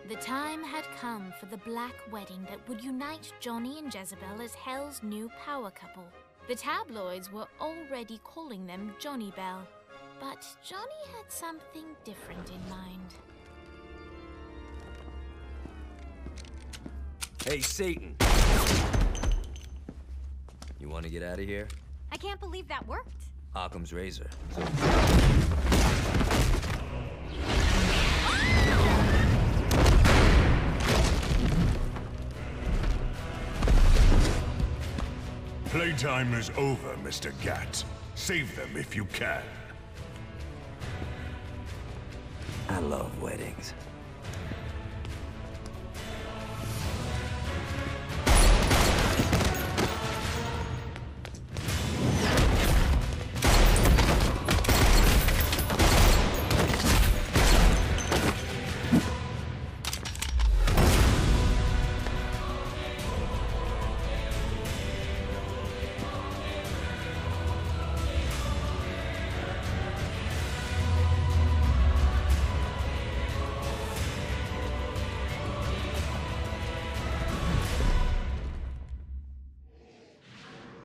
The time had come for the Black Wedding that would unite Johnny and Jezebel as Hell's new power couple. The tabloids were already calling them Johnny Bell, but Johnny had something different in mind. Hey, Satan! You want to get out of here? I can't believe that worked. Occam's razor. Playtime is over, Mr. Gat. Save them if you can. I love weddings.